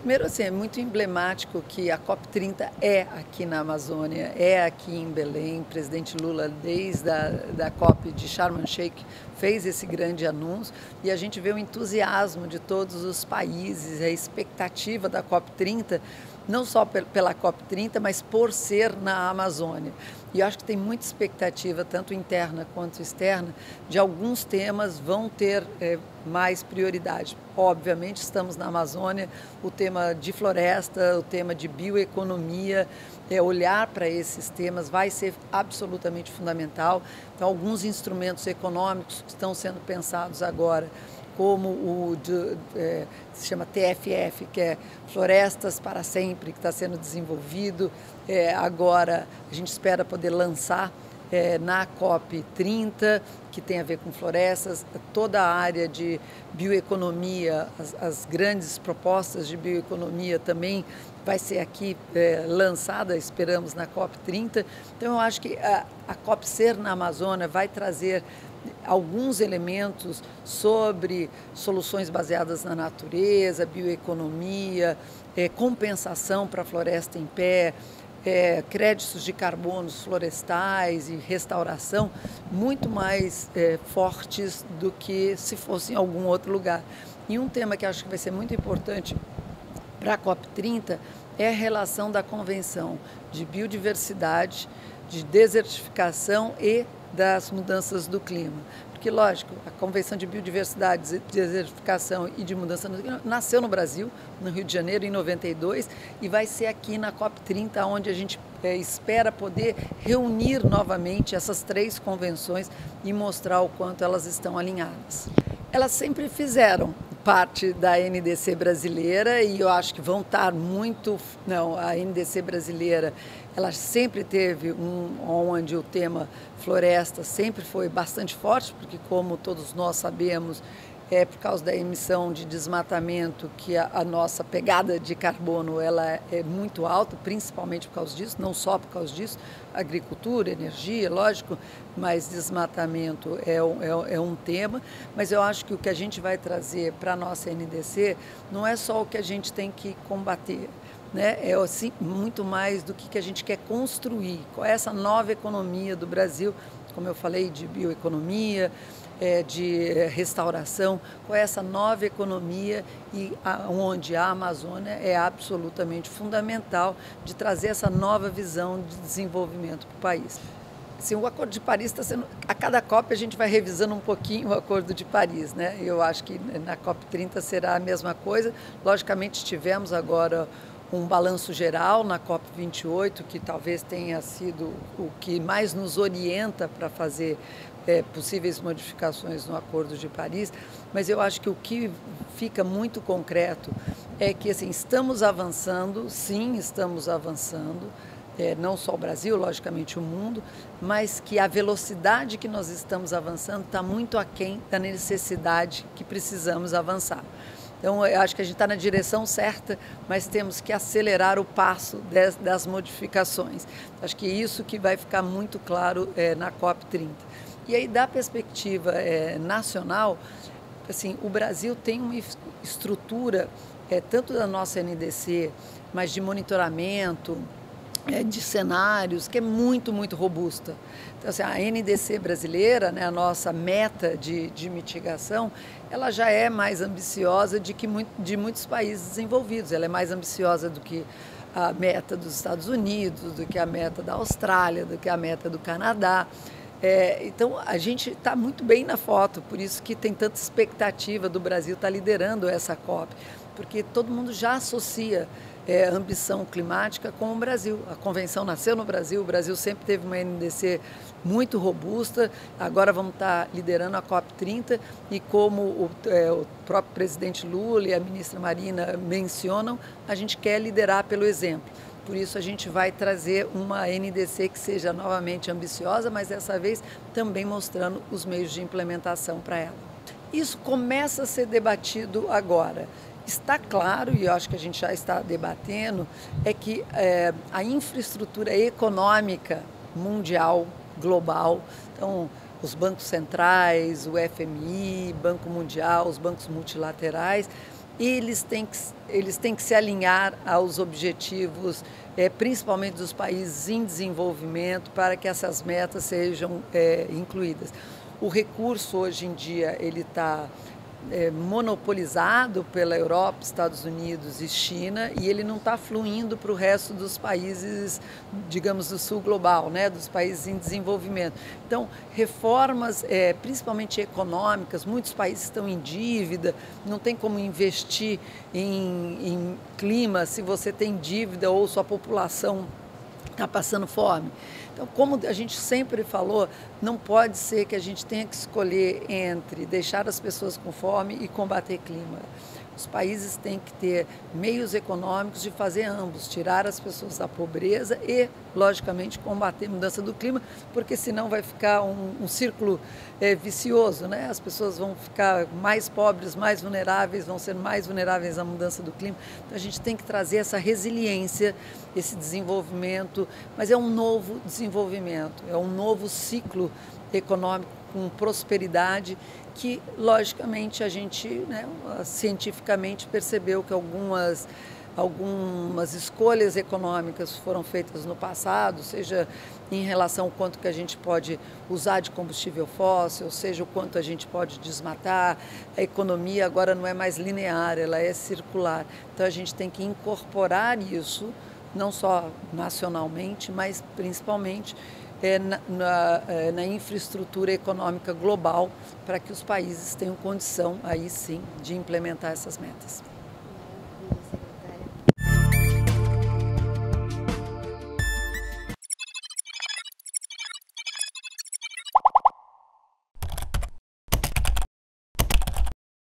Primeiro, assim, é muito emblemático que a COP30 é aqui na Amazônia, é aqui em Belém. O presidente Lula, desde da COP de Sharm el-Sheikh, fez esse grande anúncio e a gente vê o entusiasmo de todos os países, a expectativa da COP30, não só pela COP30, mas por ser na Amazônia. E eu acho que tem muita expectativa, tanto interna quanto externa, de alguns temas vão ter mais prioridade. Obviamente, estamos na Amazônia, o tema de floresta, o tema de bioeconomia, olhar para esses temas vai ser absolutamente fundamental. Então, alguns instrumentos econômicos que estão sendo pensados agora, como se chama TFF, que é Florestas para Sempre, que está sendo desenvolvido. Agora a gente espera poder lançar na COP30, que tem a ver com florestas, toda a área de bioeconomia, as grandes propostas de bioeconomia também vai ser aqui lançada, esperamos, na COP30. Então eu acho que a COP ser na Amazônia vai trazer alguns elementos sobre soluções baseadas na natureza, bioeconomia, compensação para a floresta em pé, créditos de carbonos florestais e restauração muito mais fortes do que se fosse em algum outro lugar. E um tema que acho que vai ser muito importante para a COP30 é a relação da Convenção de Biodiversidade, de Desertificação e das mudanças do clima. Porque, lógico, a Convenção de Biodiversidade, Desertificação e de Mudança do Clima nasceu no Brasil, no Rio de Janeiro, em 92, e vai ser aqui na COP30, onde a gente espera poder reunir novamente essas três convenções e mostrar o quanto elas estão alinhadas. Elas sempre fizeram parte da NDC brasileira e eu acho que vão estar muito... Não, a NDC brasileira, ela sempre teve onde o tema floresta sempre foi bastante forte, porque como todos nós sabemos, por causa da emissão de desmatamento, que a nossa pegada de carbono ela é muito alta, principalmente por causa disso, não só por causa disso, agricultura, energia, lógico, mas desmatamento é um tema. Mas eu acho que o que a gente vai trazer para a nossa NDC não é só o que a gente tem que combater, né? É assim, muito mais do que a gente quer construir. Qual é essa nova economia do Brasil, como eu falei, de bioeconomia, de restauração, com essa nova economia e onde a Amazônia é absolutamente fundamental de trazer essa nova visão de desenvolvimento para o país. Assim, o Acordo de Paris está sendo... A cada COP a gente vai revisando um pouquinho o Acordo de Paris, né? Eu acho que na COP30 será a mesma coisa. Logicamente tivemos agora um balanço geral na COP28, que talvez tenha sido o que mais nos orienta para fazer possíveis modificações no Acordo de Paris, mas eu acho que o que fica muito concreto é que assim, estamos avançando, sim, estamos avançando, não só o Brasil, logicamente o mundo, mas que a velocidade que nós estamos avançando está muito aquém da necessidade que precisamos avançar. Então, eu acho que a gente está na direção certa, mas temos que acelerar o passo das modificações. Acho que é isso que vai ficar muito claro na COP30. E aí, da perspectiva nacional, assim, o Brasil tem uma estrutura, tanto da nossa NDC, mas de monitoramento, de cenários, que é muito, muito robusta. Então, assim, a NDC brasileira, né, a nossa meta de mitigação, ela já é mais ambiciosa de muitos países desenvolvidos. Ela é mais ambiciosa do que a meta dos Estados Unidos, do que a meta da Austrália, do que a meta do Canadá. Então, a gente está muito bem na foto, por isso que tem tanta expectativa do Brasil estar liderando essa COP, porque todo mundo já associa ambição climática com o Brasil. A convenção nasceu no Brasil, o Brasil sempre teve uma NDC muito robusta, agora vamos estar liderando a COP30 e como o próprio presidente Lula e a ministra Marina mencionam, a gente quer liderar pelo exemplo. Por isso a gente vai trazer uma NDC que seja novamente ambiciosa, mas dessa vez também mostrando os meios de implementação para ela. Isso começa a ser debatido agora. Está claro, e eu acho que a gente já está debatendo, é que a infraestrutura econômica mundial, global, então os bancos centrais, o FMI, Banco Mundial, os bancos multilaterais, eles têm que se alinhar aos objetivos, principalmente dos países em desenvolvimento, para que essas metas sejam incluídas. O recurso hoje em dia ele está monopolizado pela Europa, Estados Unidos e China, e ele não está fluindo para o resto dos países, digamos, do sul global, né, dos países em desenvolvimento. Então, reformas, principalmente econômicas, muitos países estão em dívida, não tem como investir em clima se você tem dívida ou sua população está passando fome. Então, como a gente sempre falou, não pode ser que a gente tenha que escolher entre deixar as pessoas com fome e combater clima. Os países têm que ter meios econômicos de fazer ambos, tirar as pessoas da pobreza e, logicamente, combater a mudança do clima, porque senão vai ficar um círculo vicioso, né? As pessoas vão ficar mais pobres, mais vulneráveis, vão ser mais vulneráveis à mudança do clima. Então a gente tem que trazer essa resiliência, esse desenvolvimento, mas é um novo desenvolvimento, é um novo ciclo econômico com prosperidade que, logicamente, a gente, né, cientificamente percebeu que algumas escolhas econômicas foram feitas no passado, seja em relação ao quanto que a gente pode usar de combustível fóssil, seja o quanto a gente pode desmatar. A economia agora não é mais linear, ela é circular. Então a gente tem que incorporar isso, não só nacionalmente, mas principalmente na infraestrutura econômica global, para que os países tenham condição, aí sim, de implementar essas metas.